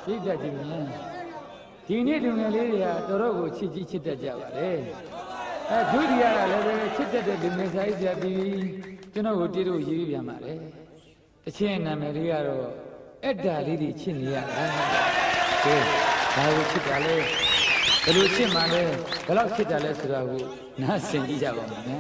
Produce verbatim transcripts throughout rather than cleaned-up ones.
ပြည့်တတ်ကြည့်မြန်ဒီနေ့လူငယ်လေးတွေကတော်တော်ကိုချစ်ကြီးချစ်တတ်ကြပါလေအဲဒုတိယကလည်းပဲချစ်တတ်တဲ့လူငယ်ဆိုင်ကြပြီးကျွန်တော်ကိုတီးလို့ရေးပြန်ပါလေတချင်းနာမည်လေးကတော့အက်တာလေးတွေချစ်နေရတာကဲဒါကိုချစ်တာလေဘယ်လိုချစ်မှလဲဘယ်လောက်ချစ်တာလဲဆိုတာကိုနားဆင်ကြည့်ကြပါဦးနော်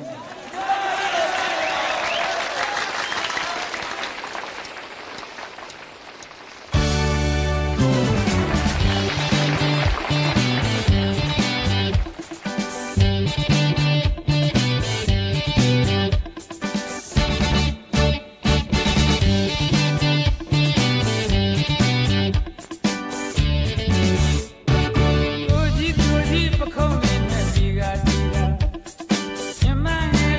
ပခုံးလေးနဲ့ဒီကဒီကမြမငယ်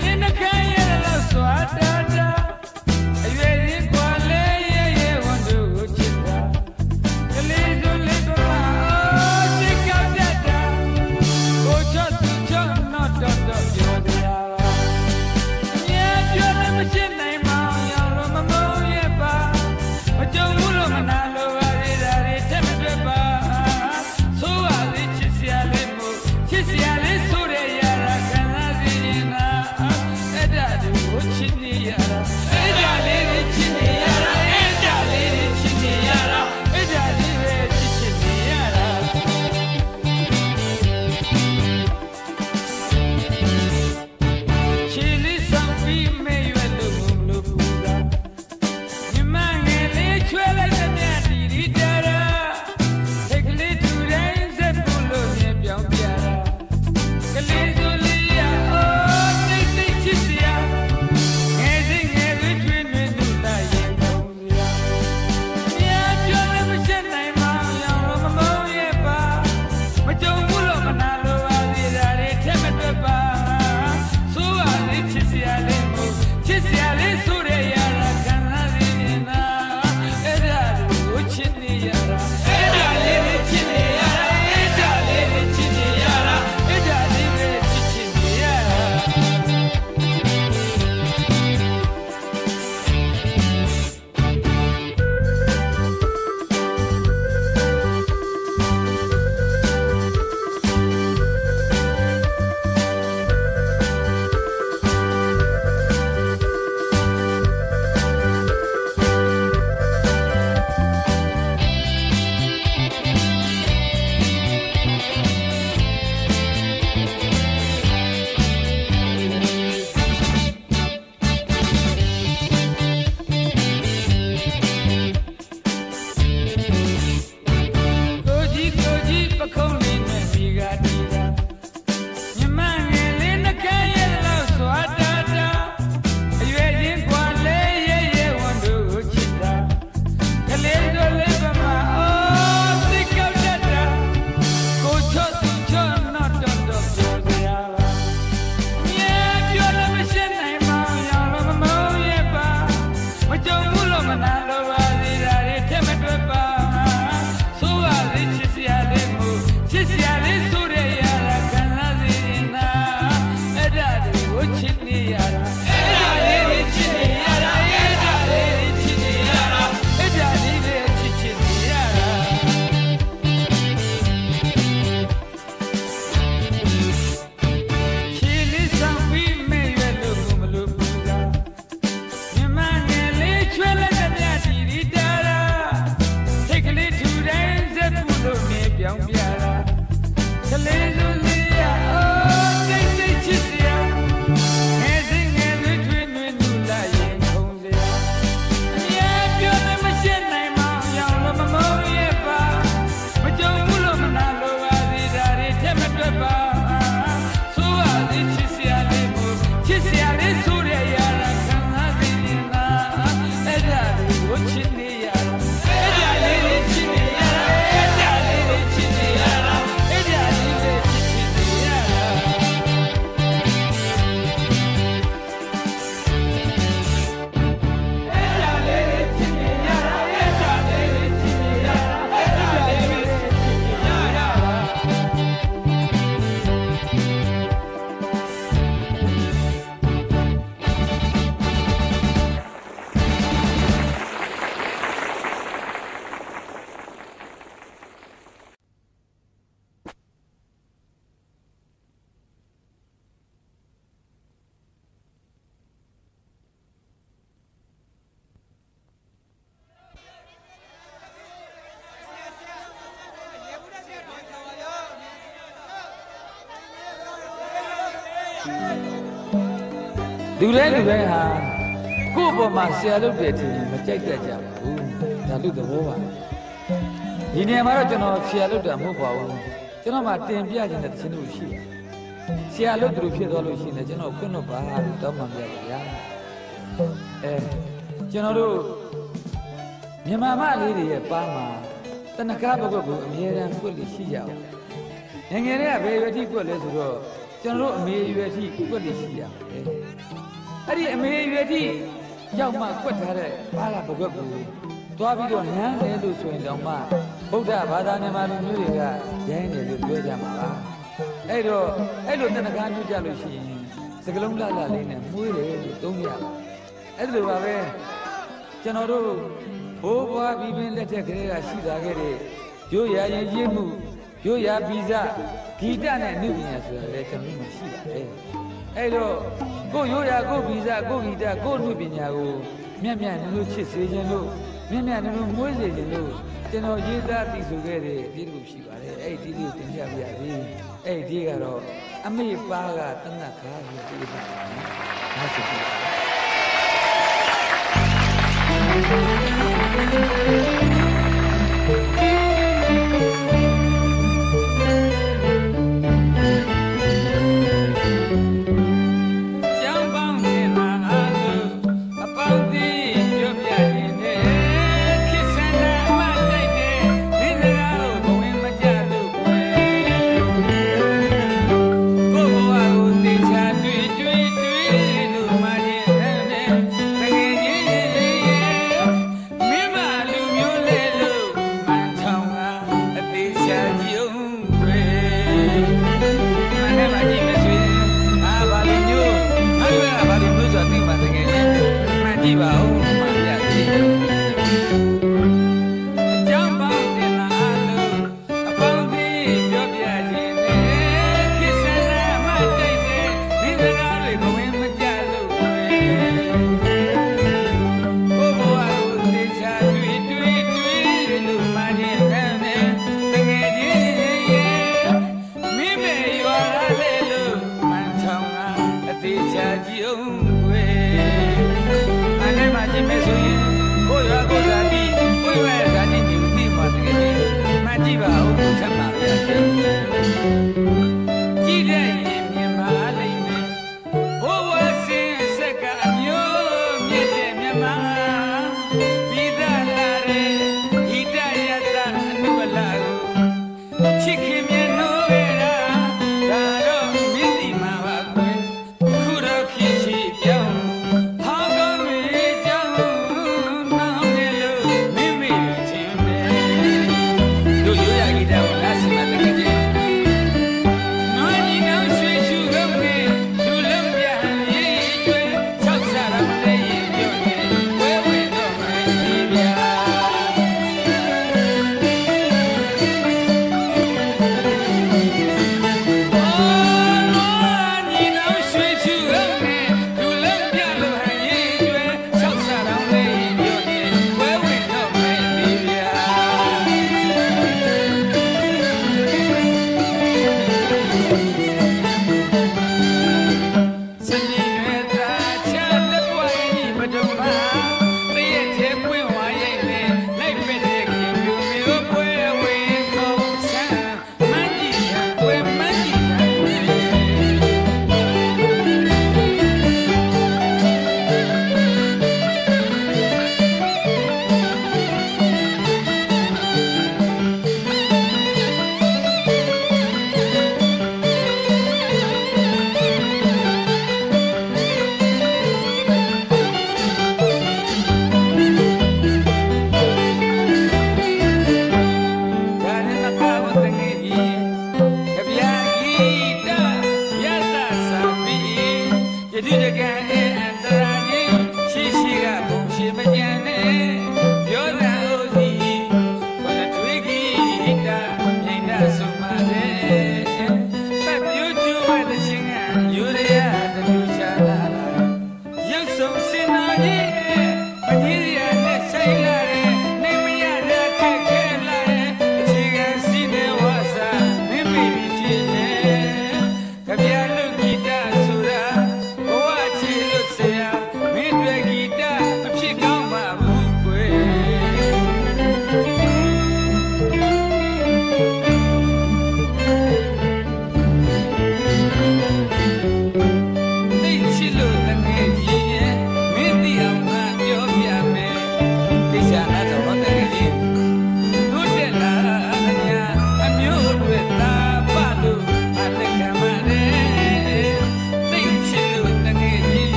လူလဲလူပဲဟာကိုယ့်ဘောမှာဆရာလုပ်တယ်ထင်ရင်မကြိုက်တတ်ကြဘူးဒါလူသဘောပါဒီနေရာမှာတော့ကျွန်တော်ဆရာလုပ်တာမဟုတ်ပါဘူးကျွန်တော်မှတင်ပြခြင်းတဲ့သင်တို့ရှိတယ်ဆရာလုပ်သူဖြစ်သွားလို့ရှိရင်ကျွန်တော်ခွင့်တော့ပါလို့တောင်းပန်ပြရဗျာအဲကျွန်တော်တို့မြန်မာမလေးတွေရဲ့ပါမှာတဏ္ဍကားဘုတ်ကိုအမြဲတမ်းကွက်လို့ရှိကြအောင်ငယ်ငယ်တည်းကဘယ်ရွယ်ထိကွက်လဲဆိုတော့ကျွန်တော်တို့အမေရွယ်ထိကွက်လို့ရှိရမယ်အဲ့ဒီအမေရွယ်ထိရောက်မှကွက်ထားတဲ့ဘာလာဘုတ်ကိုသွားပြီးတော့နန်းတယ်လို့ဆိုရင်တော့မှဗုဒ္ဓဘာသာနဲ့မှလူမျိုးတွေကရိုင်းတယ်လို့ပြောကြမှာပါအဲ့တော့အဲ့လိုတဏ္ဍကားမျိုးကြလို့ရှိရင်စကလုံးလှလှလေးနဲ့မှုေးတယ်လို့သုံးကြပါအဲ့လိုပါပဲကျွန်တော်တို့ဘိုးဘွားပြီးပင်လက်ထက်ကလေးကရှိတာခဲ့တဲ့ရိုးရာရင်ကြီးမှုရိုးရာဗီဇဂီတနဲ့အနုပညာဆိုတာလည်းကျွန်တော်တို့ရှိပါတယ်အဲ့တော့ကိုရိုးရာကိုဗီဇကိုဂီတကိုအနုပညာကိုမြတ်မြတ်နုလို့ချစ်စေခြင်းလို့မြတ်မြတ်နုလို့မွေးစေခြင်းလို့ကျွန်တော်ရေးသားတည်ဆိုခဲ့တဲ့ဒီလိုရှိပါတယ်အဲ့ဒီဒီကိုတင်ပြပြရစီအဲ့ဒီကတော့အမေပါကတဏ္ဍကားကိုပြပါတယ်ဒါဆိုပြီး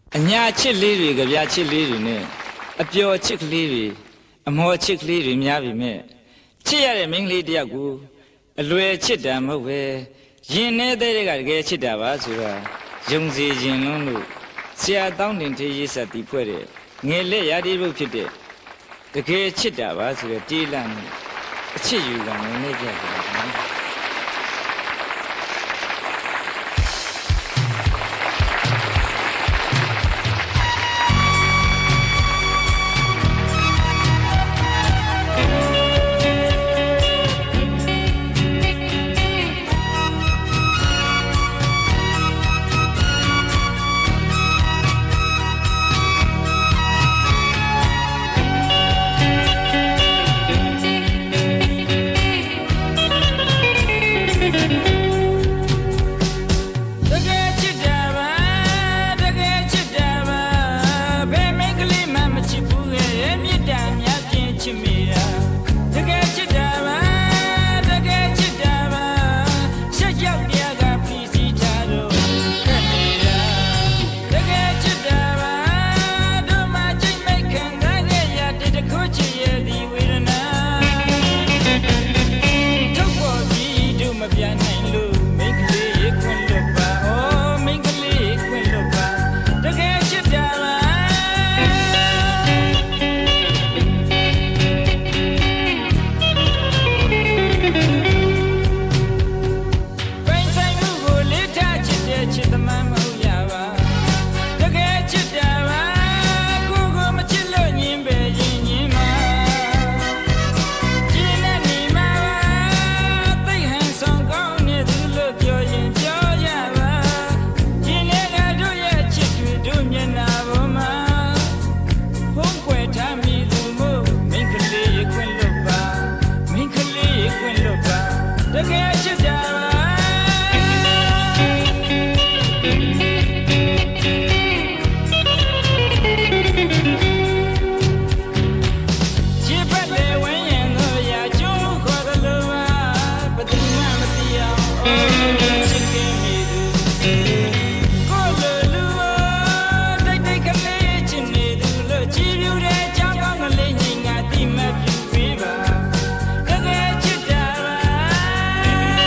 အညာချစ်လေးတွေကဗျာချစ်လေးတွေနဲ့အပျော်ချစ်ကလေးတွေအမောချစ်ကလေးတွေများပြီမဲ့ချစ်ရတဲ့မိန်းကလေးတယောက်ကိုအလွယ်ချစ်တာမဟုတ်ပဲရင်နေတဲ့ကတကယ်ချစ်တာပါဆိုတာယုံစီခြင်းလုံးလို့ဆရာတောင်းတင်သေးရေးဆက်တီးဖွဲ့တဲ့ငယ်လက်ရာဒီဘုတ်ဖြစ်တဲ့တကယ်ချစ်တာပါဆိုတဲ့တေးလန့်မှုအချစ်ယူကလည်းနေကြတယ်နော် Thank you.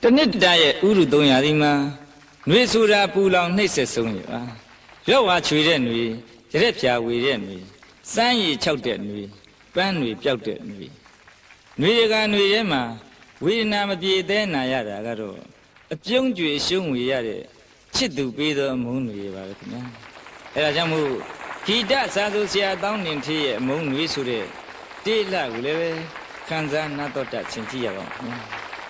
တနစ်တရဲ့ဥရုသုံးရာဒီမှာຫນွေဆိုတာပူလောင်နှိမ့်ဆက်ဆုံးရပါရော့ဝါချွေတဲ့ຫນွေရက်ဖြာဝေတဲ့ຫນွေစမ်းရည်၆တဲ့ຫນွေပန်းຫນွေပျောက်တဲ့ຫນွေຫນွေကຫນွေထဲမှာဝေဒနာမပြေသေးနာရတာကတော့အပြုံးကြွေရှုံးဝေရတဲ့ချစ်သူပေးသောအမုန်းတွေပါပဲခင်ဗျာအဲဒါကြောင့်မို့ဂီတစာသူဆရာတောင်းနေထေးရဲ့အမုန်းတွေဆိုတဲ့တေးလှကိုလည်းပဲခံစားနာတော့တဆင်ကြည့်ရပါဦးခင်ဗျာ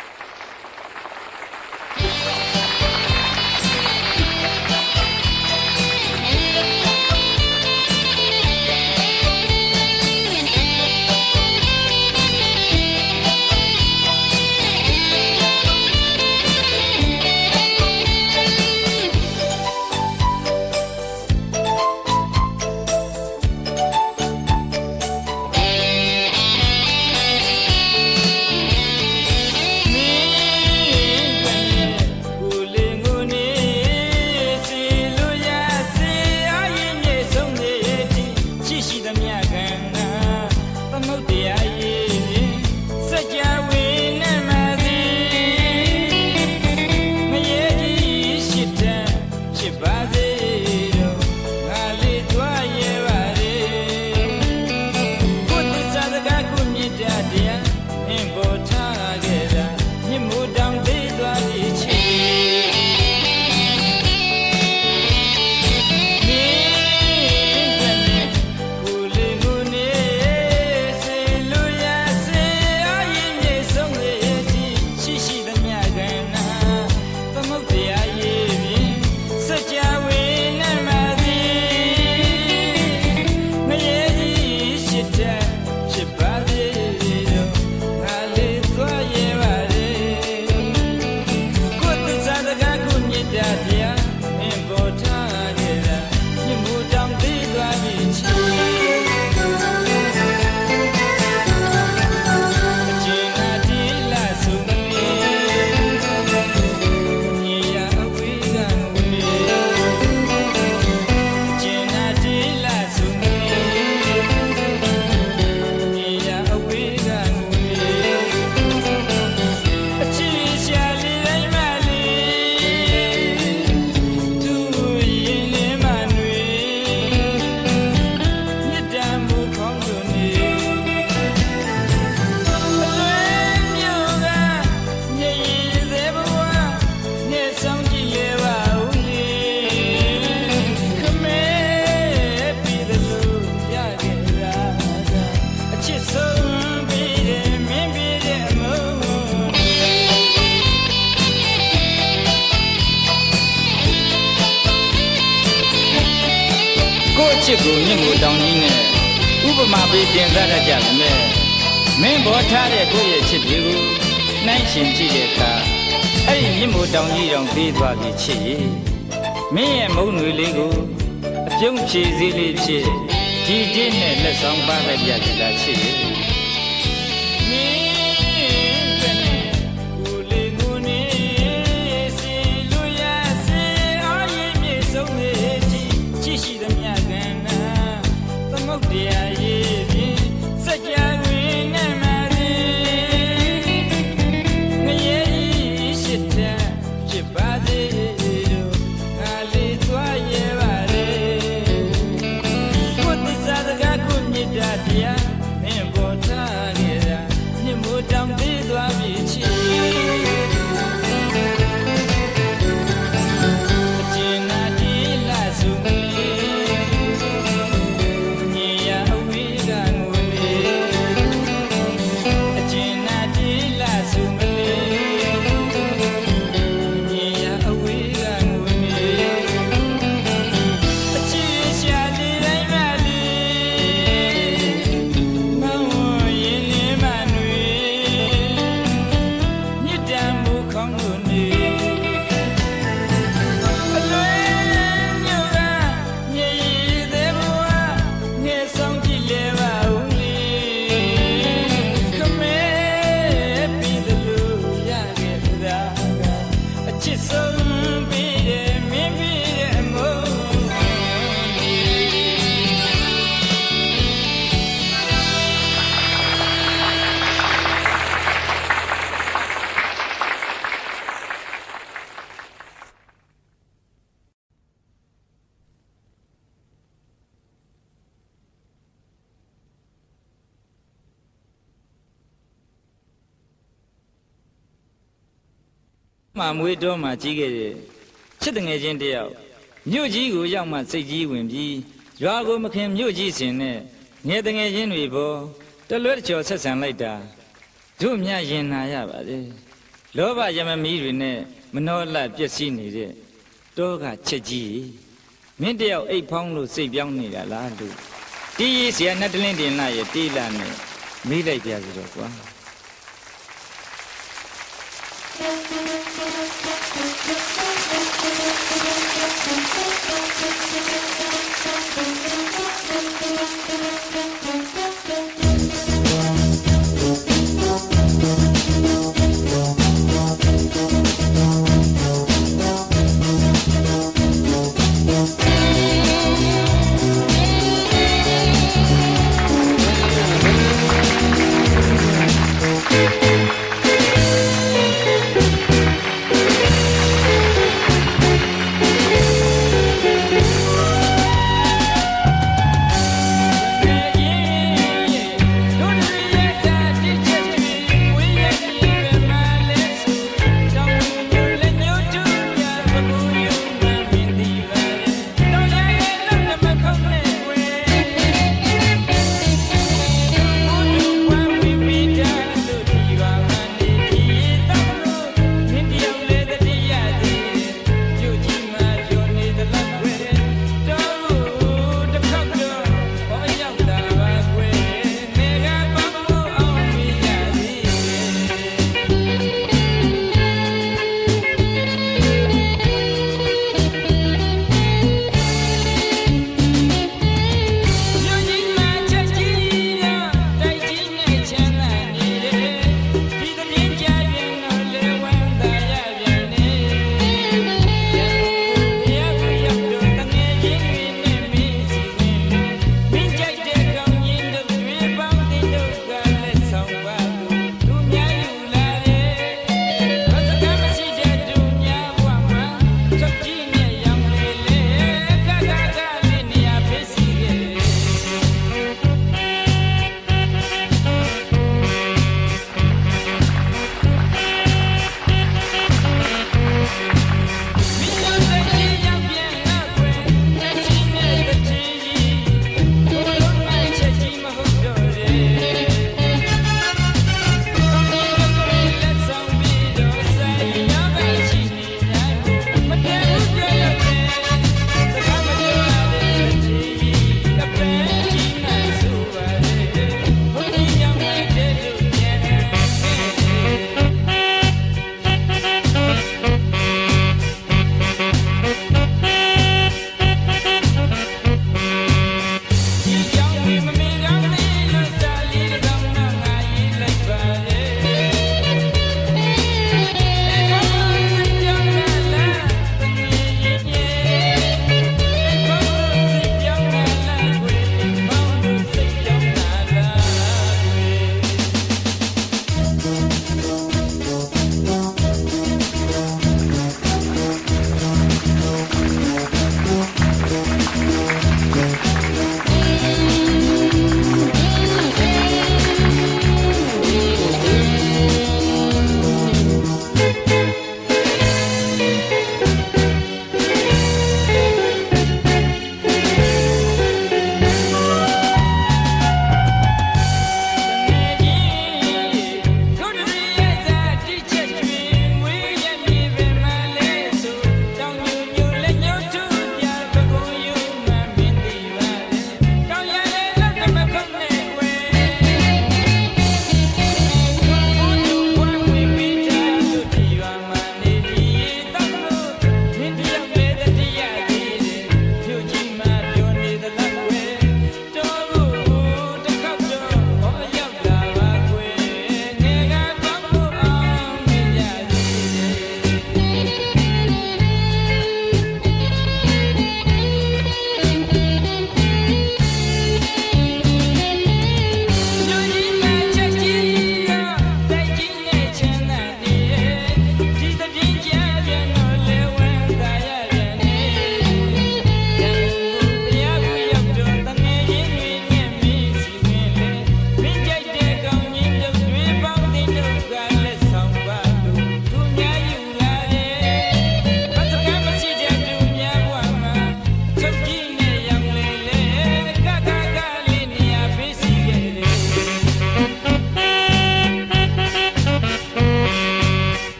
ချစ်ကိုမြင့်ကိုတောင်ကြီးနဲ့ဥပမာပေးတင်စားတတ်ကြပါမယ်မင်းဘောထားတဲ့ကိုယ့်ရဲ့ချစ်တွေကိုနှိုင်းရှင်ကြည့်တဲ့အခါအဲ့ဒီမြင့်မို့တောင်ကြီးတောင်သေးသွားပြီချစ်ရည်မင်းရဲ့မုံတွေလေးကိုအပြုံးဖြည့်စည်းလေးဖြစ်ဒီတင်းနဲ့လက်ဆောင်ပါလိုက်ပြကြလားချစ်ရည်မှာမွေးတော်မှာကြီးခဲ့တဲ့ချစ်တငယ်ချင်းတယောက်မြို့ကြီးကိုရောက်မှစိတ်ကြီးဝင်ပြီးရွာကိုမခင်မြို့ကြီးစင်နဲ့ငယ်တငယ်ချင်းတွေပေါ်တလွဲတချော်ဆက်ဆံလိုက်တာတို့မြရင်နာရပါလေလောဘယမမီးတွေနဲ့မနှောလပျက်စီးနေတဲ့တောကချက်ကြီးမင်းတယောက်အိတ်ဖောင်းလို့စိတ်ပြောင်းနေတာလားလို့တီးရီဆရာနတ်တလင်းတင်လာရဲ့တီးလာနဲ့မေးလိုက်ပြစီတော့ကွာ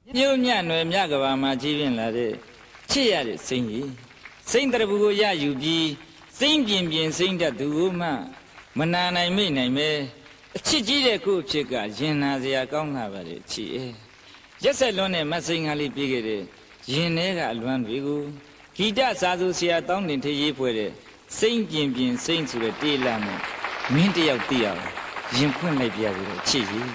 မြို့မြတ်နယ်မြကဘာမှာကြီးပြင်းလာတဲ့ချစ်ရတဲ့စိမ့်ကြီးစိမ့်တရဘူးကိုရယူပြီးစိမ့်ပြင်းပြင်းစိမ့်တတ်သူကိုမှမနာနိုင်မိနိုင်ပဲအချစ်ကြီးတဲ့ကို့အဖြစ်ကရင်နာစရာကောင်းလာပါလေချစ်ရဲ့ရက်ဆက်လွန်းတဲ့မတ်စိန်ကလေးပြေးခဲ့တဲ့ရင်ထဲကအလွမ်းတွေကိုဂီတစာသူဆရာတောင်းတင်ထရေးဖွဲ့တဲ့စိမ့်ပြင်းပြင်းစိမ့်ဆိုတဲ့တေးလာနဲ့မင်းတယောက်တည်းအောင်ရင်ဖွင့်လိုက်ပြရပြီတော့ချစ်ကြီး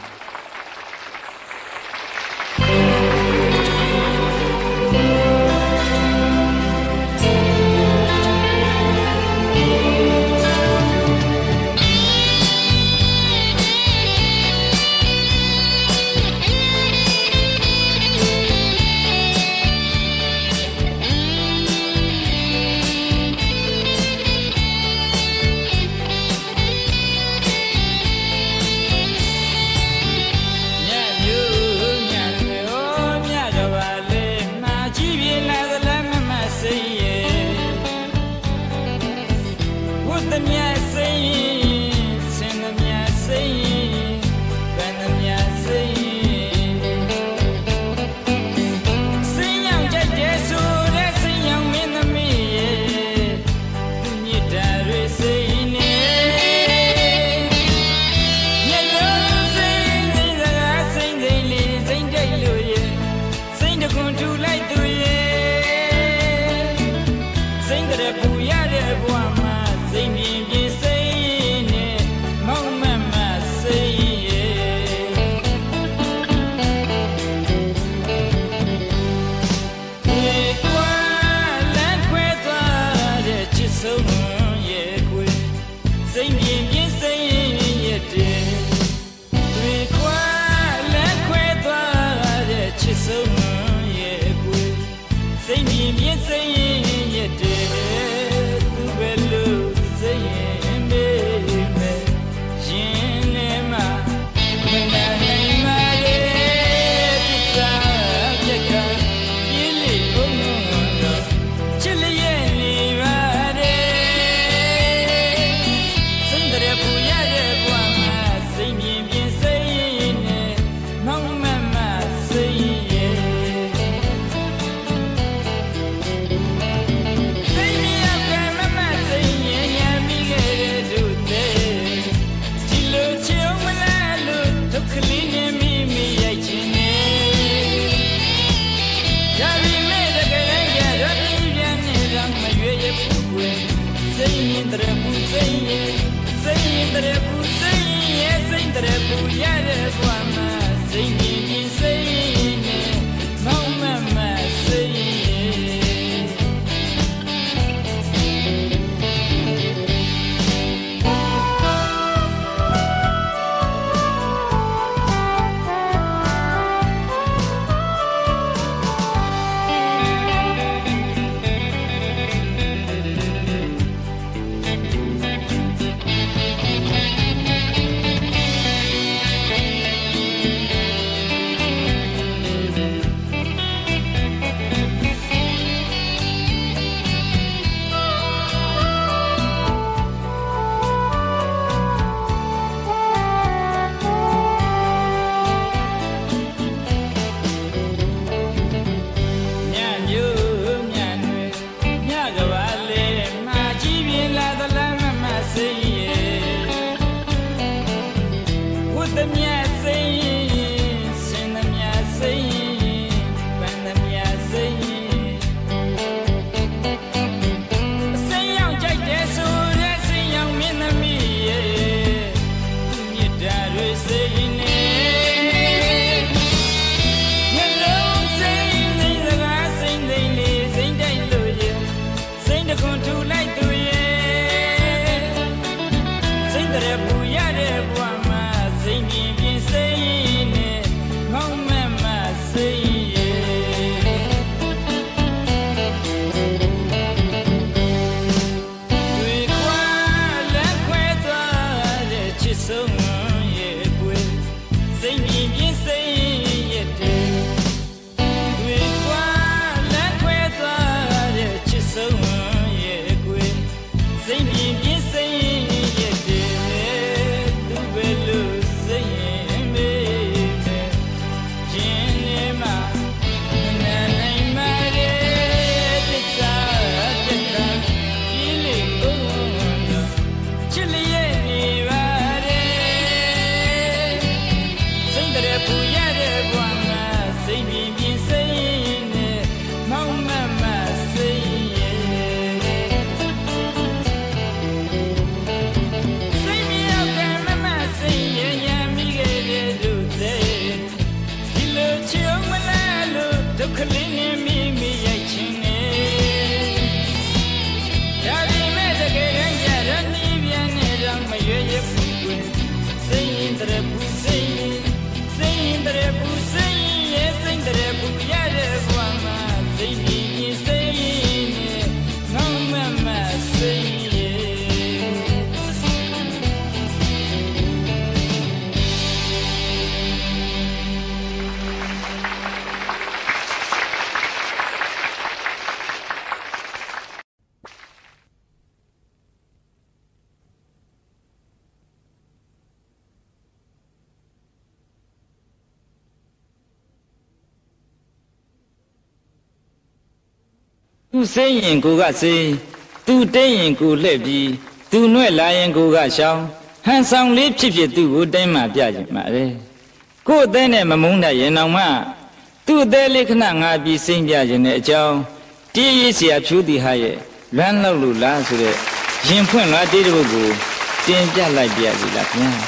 သူစိမ့်ရင်ကိုကစိမ့်သူတိတ်ရင်ကိုလှည့်ပြီးသူနှွဲ့လာရင်ကိုကရှောင်းဟန်ဆောင်လေးဖြစ်ဖြစ်သူ့ကိုတိုင်းမှပြခြင်းပါလေကို့အသေးနဲ့မမုန်းတတ်ရင်တော့မှသူ့အသေးလေးခဏငါပြီးစိမ့်ပြခြင်းနဲ့အကြောင်းတီးရေးเสียဖြူတီဟာရဲ့လမ်းလောက်လို့လားဆိုတဲ့ရင်ဖွင့်လာတေးတစ်ပုဒ်ကိုတင်ပြလိုက်ပြစီလားခင်ဗျာ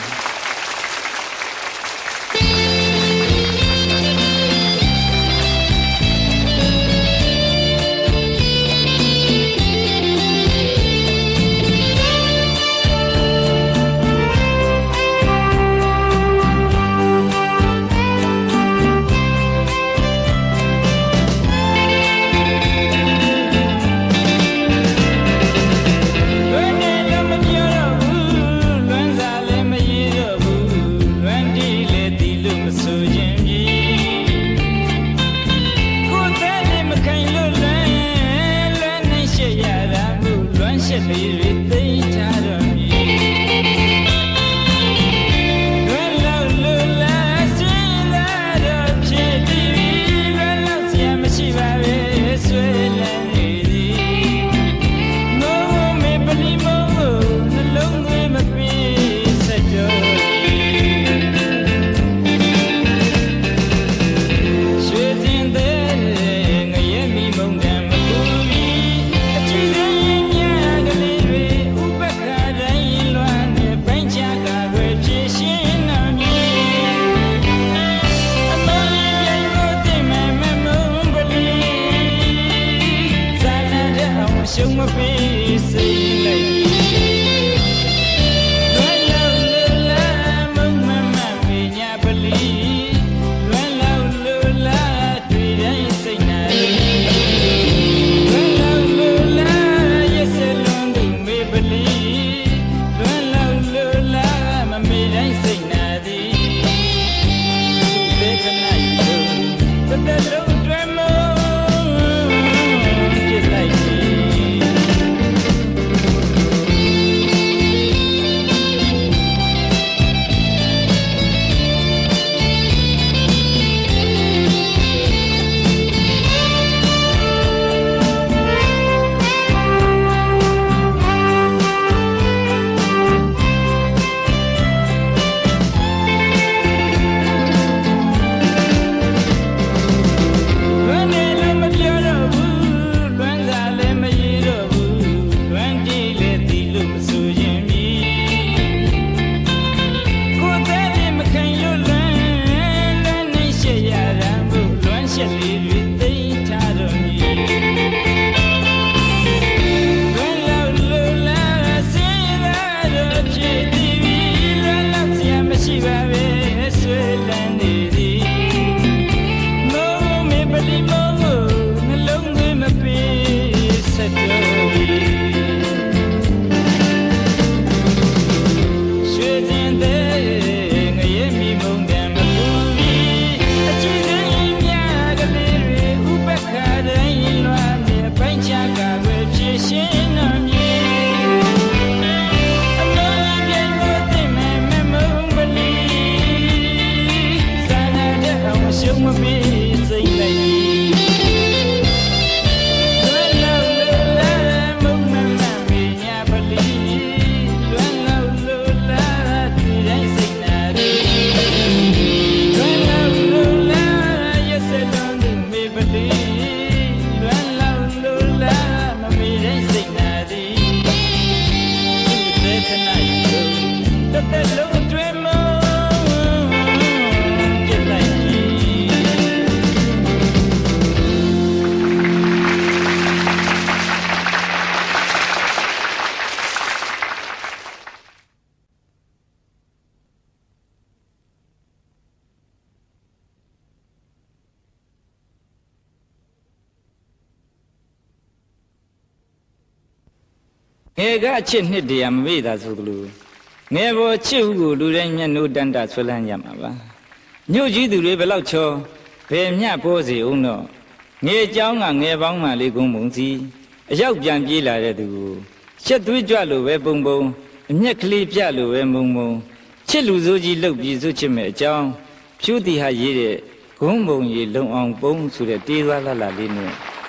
ငယ်ကအချစ်နှစ်တရာမမေ့တာဆိုသလိုငယ်ပေါ်ချစ်ဟုကိုလူတိုင်းမျက်နှိုးတန်းတာဆွလန်းကြမှာပါညို့ကြီးသူတွေဘလောက်ချောဘယ်မျှပေါ်စီအောင်တော့ငယ်เจ้าကငယ်ပေါင်းမှလေးကုန်းပုံစီအရောက်ပြန်ပြေးလာတဲ့သူကိုရှက်သွေးကြွလို့ပဲပုံပုံအမျက်ကလေးပြလို့ပဲမုံမုံချစ်လူစိုးကြီးလှုပ်ပြီးစွတ်ချစ်မဲ့အကြောင်းဖြူတီဟာရေးတဲ့ဂုံးပုံရီလုံအောင်ပုံဆိုတဲ့တေးသွားလာလာလေးနဲ့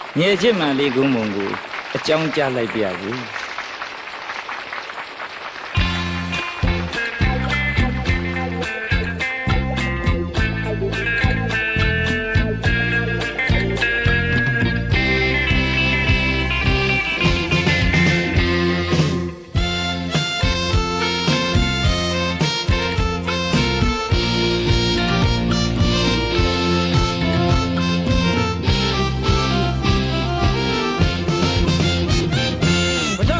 ငယ်ချစ်မှန်လေးကုန်းပုံကိုအကြောင်းကြားလိုက်ပါဘူးဘ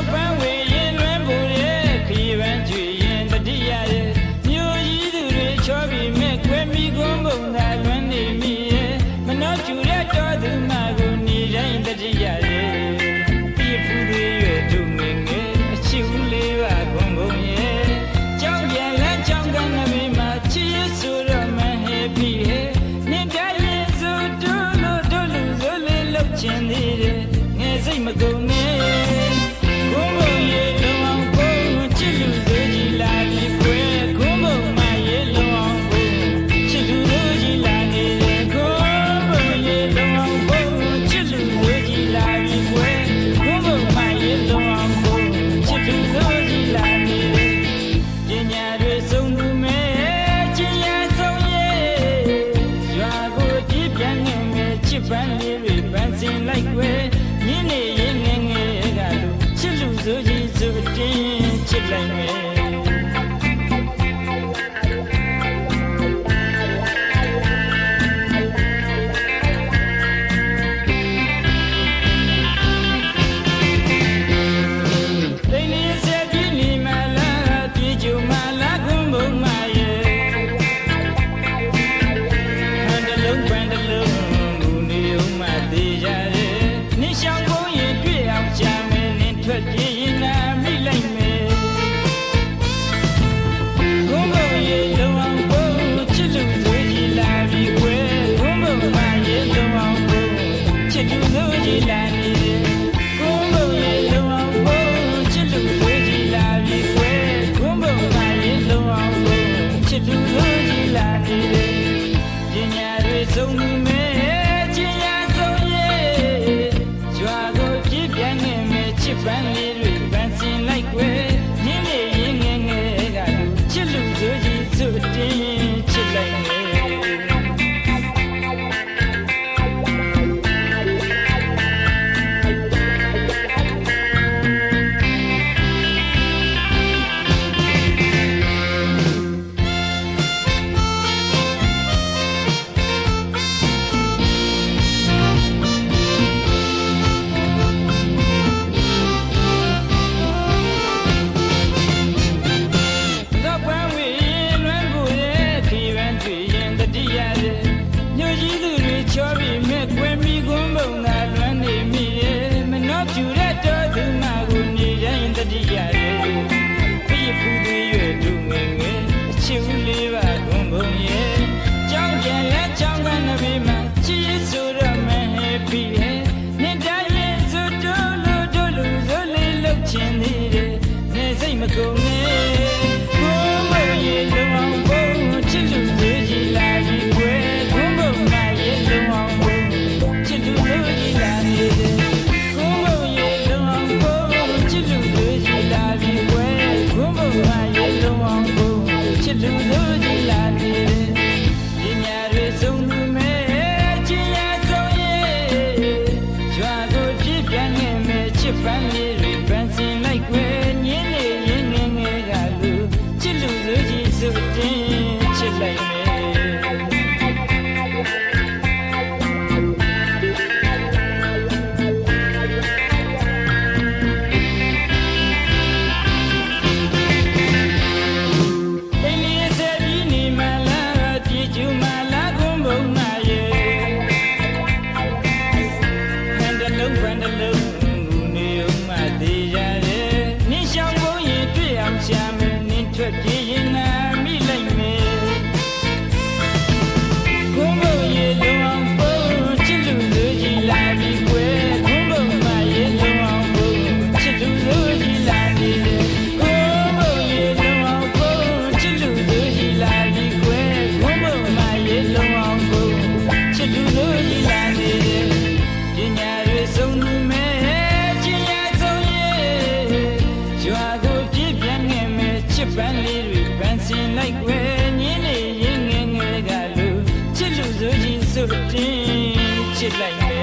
လိုက်ွယ်ညင်းနေရင်ငယ်ငယ်ကလို့ချစ်လူဆိုကြီးဆိုတင်ချစ်လိုက်မယ်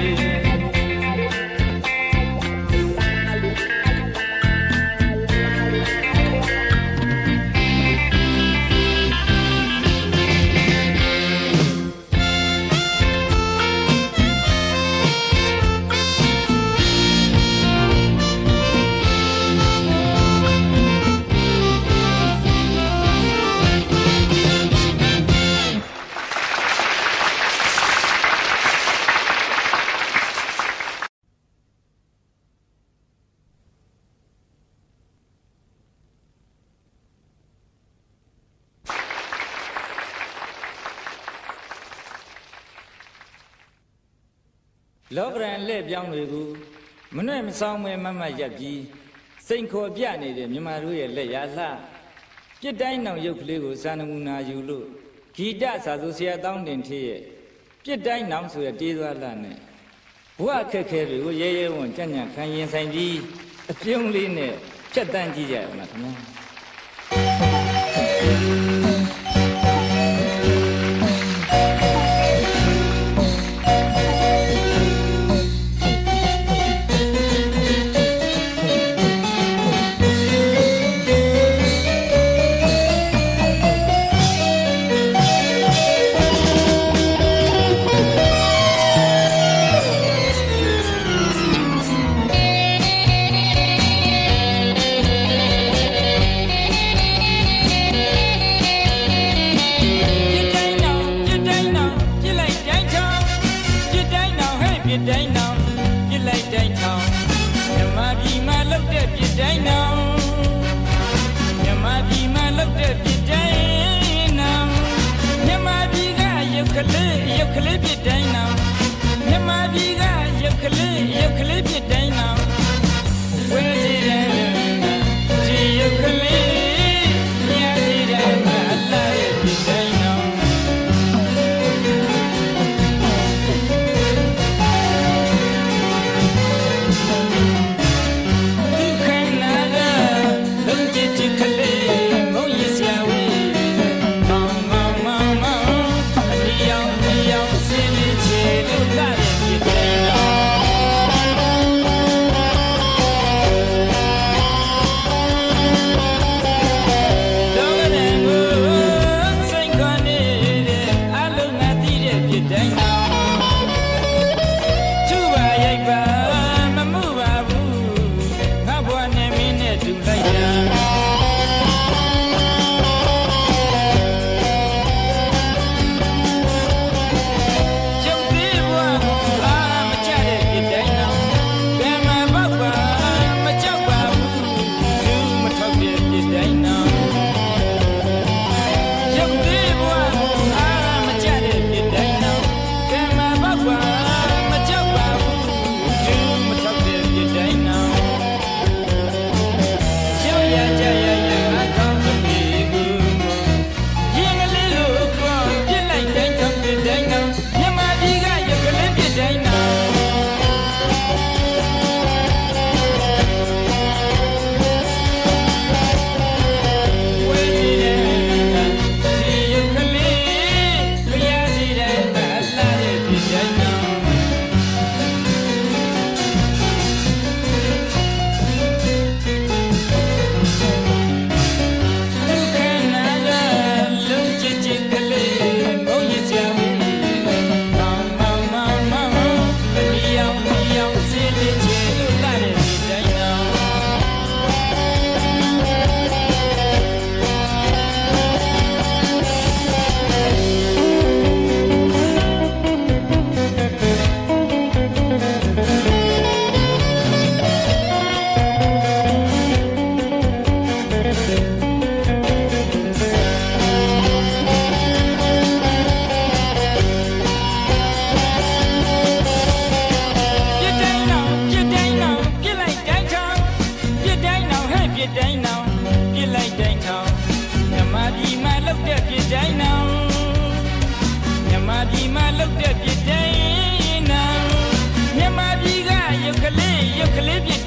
လောကရန်လက်ပြောင်းတွေကိုမနှဲ့မဆောင်မဲမမတ်ရပ်ပြီးစိန်ခေါ်ပြနေတဲ့မြန်မာတို့ရဲ့လက်ရလှပြစ်တိုင်းနောင်ရုပ်ကလေးကိုစာနမူနာယူလို့ဂီတစာဆိုဆရာတောင်းတင်ထေးရဲ့ပြစ်တိုင်းနောင်ဆိုရတေးသွားလှနဲ့ဘဝအခက်ခဲတွေကိုရဲရဲဝံ့ကြံ့ကြံ့ခံရင်ဆိုင်ပြီးအပြုံးလေးနဲ့ဖြတ်တန်းကြည့်ကြရမှာခင်ဗျာ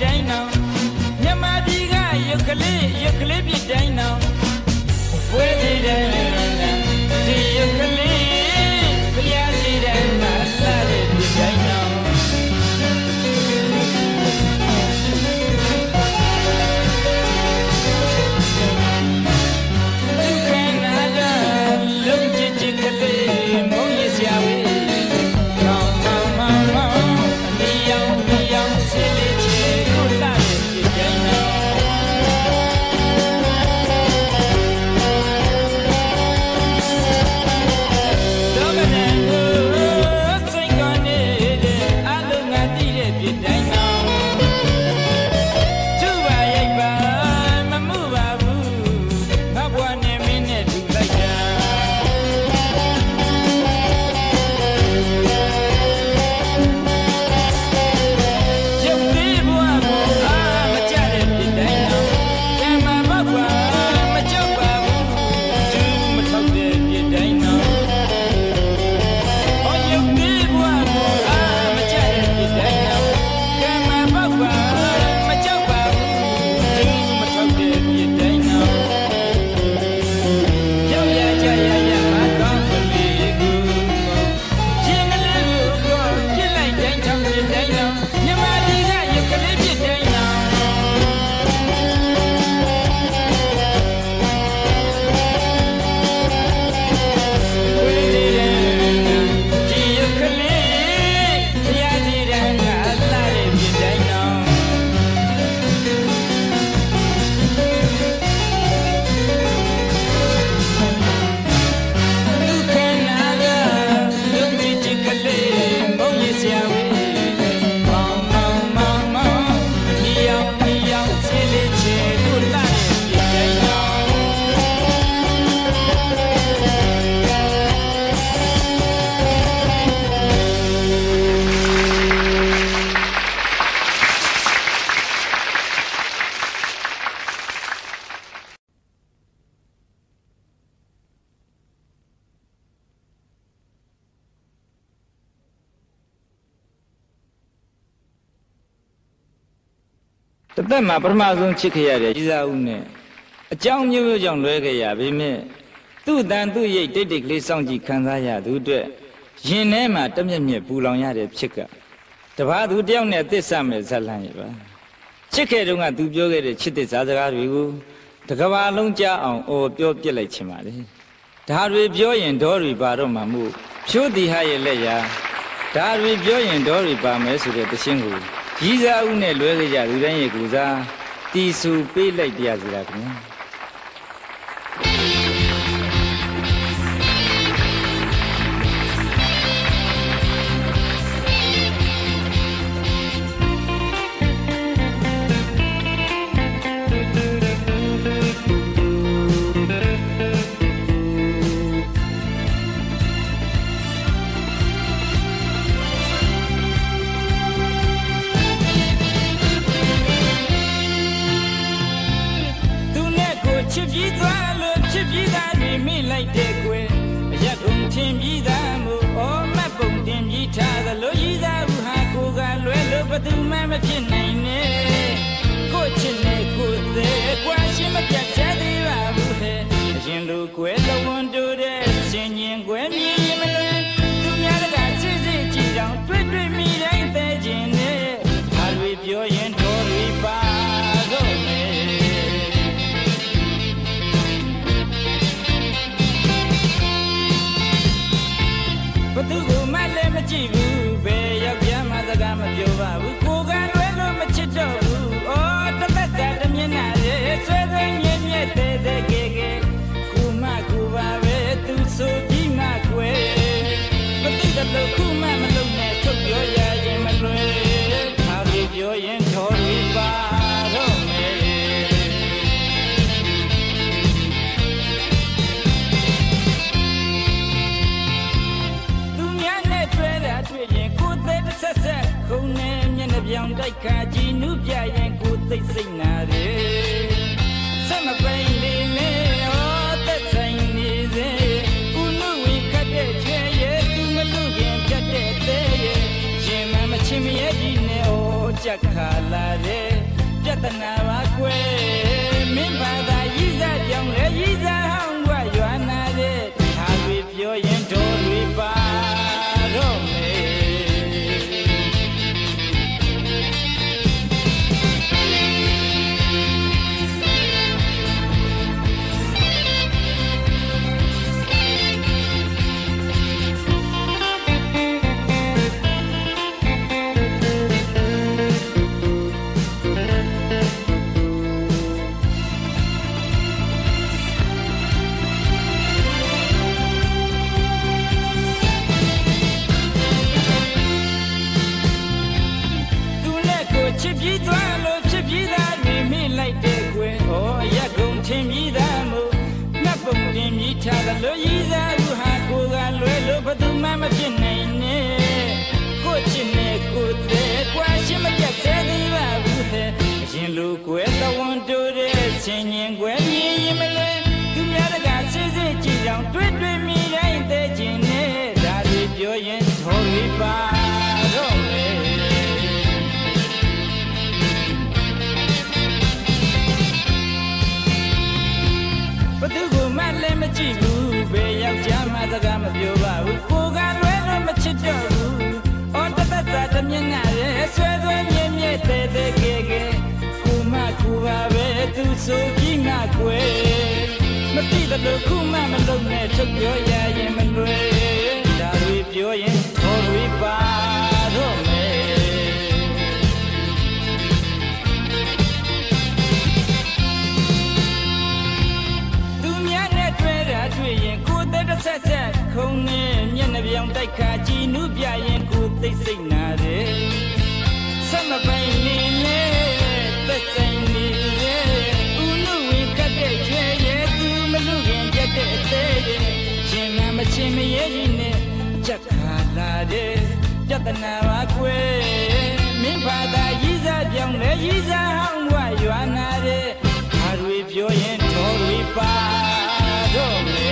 Puede တသက်မှာပထမဆုံးချစ်ခဲ့ရတဲ့ကြီးစားဦးနဲ့အကြောင်းမျိုးမျိုးကြောင့်လွဲခဲ့ရပေမဲ့သူ့တန်သူ့ရိတ်တိတ်တိတ်ကလေးစောင့်ကြည့်ခံစားရသူအတွက်ရင်ထဲမှာတမျက်မျက်ပူလောင်ရတဲ့ဖြစ်ကတပားသူတယောက်နဲ့သစ္စာမဲ့ဇက်လန်းရဲ့ပါချစ်ခဲ့တုန်းကသူပြောခဲ့တဲ့ချစ်တဲ့ဇာစကားတွေကိုတကဘာလုံးကြားအောင်အော်ပြောပြစ်လိုက်ချင်ပါလေဒါတွေပြောရင်ဒေါ်တွေပါတော့မှမို့ဖြိုးတီဟာရဲ့လက်ရာဒါတွေပြောရင်ဒေါ်တွေပါမယ်ဆိုတဲ့တခြင်းကိုကြီးစားဦးနဲ့လွဲခဲ့ကြလူတိုင်းရဲ့ကိုစားတီဆူပေးလိုက်ပြရစီလားခင်ဗျာချစ်ပြီးသွားလို့ချစ်ပြီးသားတွေမိလိုက်တဲ့ကွယ်အရက်ကုန်ထင်ပြီးသားမို့အော်မတ်ပုံတင်ပြီးထားသလိုရည်စားဘူးဟာကိုကလွဲလို့ဘသူမှမဖြစ်နိုင်နဲ့ကိုချစ်နေကိုသေးကွာရှင်မပြတ်သေးသေးပါဘူးဟဲ့အရင်လိုကွယ်လုံးဝတို့တဲ့စင်ရင်ကွယ်မြည်မလွယ်သူများကစစ်စစ်ကြည့်အောင်တွေ့တွေ့မိတိုင်းသေးခြင်းနဲ့ဟာတွေပြောရင်တော်တွေပါတော့မယ်ဘသူကမှလည်းမကြည့်ဘူးဘယ်ယောက်ျားမှစကားမပြောပါဘူးကိုကလွဲလို့မချစ်တော့ဘူးအော်တသက်သာတမျက်နှာရဲ့ဆွဲဆွဲမြဲမြဲတဲ့တဲ့ကဲကဲကိုမကိုပါပဲသူဆိုပြီးမှကွယ်ဘသူတလို့ခုမှမလုံးနဲ့ထုတ်ပြောရရင်မလွယ်ဒါတွေပြောရင်ထော်တွေပါတော့မယ်တွေ့ရင်ကိုသိတဲ့ဆက်ဆက်ခုံနဲ့မျက်နှာပြောင်တိုက်ခါကြည့်နုပြရင်ကိုသိစိတ်နာတယ်ဆက်မပိန်လေးနဲ့ဩသက်ဆိုင်နေစေဦးနုဝေခတ်တဲ့ချဲရဲ့သူမလူခင်ပြတ်တဲ့သေးရဲ့ရင်မမချင်းမရဲ့ဒီနဲ့ဩကြက်ခါလာတဲ့ပြဿနာပါကွယ်မင်းဘာသာရည်စားကြောင့်လေရည်စားဟောင်းကရွာနာတဲ့ဒါတွေပြောရင်တော်တွေပါတော့ချစ်ပြီးသွားလို့ချစ်ပြီးသားတွေမိလိုက်တဲ့ကွယ်ဩအရက်ကုန်ထင်ပြီးသားမို့နှပ်ပုံတင်ပြီးထားသလိုရည်စားဘူးဟာကိုကလွဲလို့ဘသူမှမဖြစ်နိုင်နဲ့ကိုချစ်နေကိုသေးကွာရှင်မပြတ်သေးသေးပါဘူးဟဲ့အရင်လိုကွယ်သဝန်တိုးတဲ့ဆင်ញင်ကွယ်မြည်ရင်မလွယ်သူများတကစစ်စစ်ကြည့်အောင်တွေ့တွေ့မိတိုင်းသေးခြင်းနဲ့ဒါတွေပြောရင်ထော်တွေပါတော့မယ်ဘသူကမှလည်းမကြည့်ဘူးဘယ်ယောက်ျားမှစကားမပြောပါဘူးကိုကလွဲလို့မချစ်တော့ဘူးအော်တသက်သာတမျက်နှာရဲ့ဆွဲဆွဲမြဲမြဲတဲ့တဲ့ကဲကဲကိုမကိုပါပဲသူဆိုပြီးမှကွယ်မသိတယ်လို့ခုမှမလုံးနဲ့ထုတ်ပြောရရင်မလွယ်ဒါတွေပြောရင်ထော်တွေပါတော့မယ်တွေ့ရင်ကိုတဲ့တစ်ဆက်ဆက်ခုံနဲ့မျက်နှာပြောင်တိုက်ခါကြည့်နုပြရင်ကိုသိစိတ်နာတယ်ဆက်မပိုင်နေနဲ့သက်ဆိုင်နေရဲ့ဦးနုဝင်ကတဲ့ချဲရဲ့သူမလူခင်ပြတ်တဲ့အသေးတဲ့ပြဿနာပါကွယ်မင်းဘာသာရေးစားပြောင်းလဲရေးစားဟောင်းကရွာနာတဲ့ဘာတွေပြောရင်တော်တွေပါတော့လေ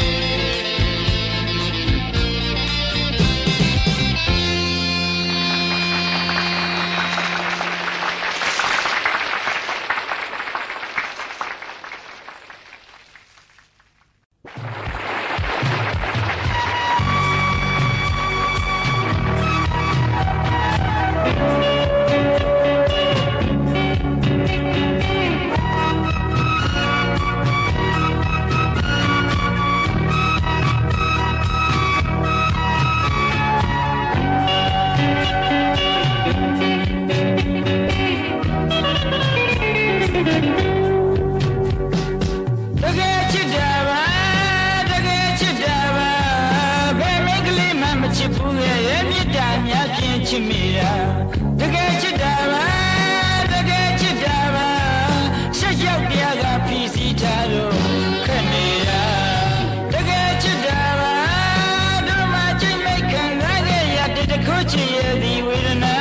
ချစ်မိတာတကယ်ချစ်တာပါတကယ်ချစ်တာပါရှက်ရောက်တရားကဖြီးစီးထားလို့ခက်နေတာတကယ်ချစ်တာပါတို့မှချိန်မိတ်ခံရခဲ့ရတဲ့တခုချစ်ရဲ့ဒီဝေဒနာ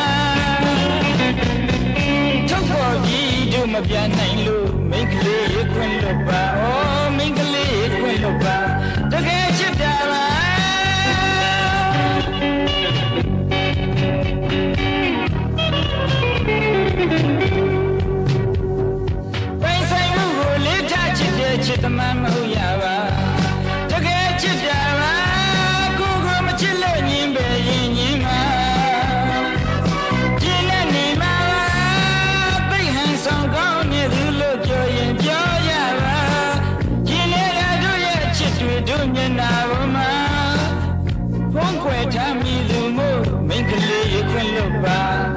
ထုတ်ပေါ်ကြီးတို့မပြနိုင်လို့မိတ်ကလေးခွင့်လွတ်ပါဩမိတ်ကလေးခွင့်လွတ်ပါတကယ်ချစ်တာပါပိုင်ဆိုင်မှုကိုလေးထားချစ်တဲ့ချစ်သမားမဟုတ်ရပါတကယ်ချစ်တာပါကိုကိုမချစ်လို့ညင်ပဲရင်ညင်မှာကျင်းနဲ့နေမှာသိဟန်ဆောင်ကောင်းနေသူလို့ပြောရင်ပြောရပါကျင်းနဲ့ကတို့ရဲ့ချစ်တွေတို့မျက်နှာပေါ်မှာဖုံးကွယ်ထားမိသူမို့မိန်းကလေးခွင့်လွတ်ပါ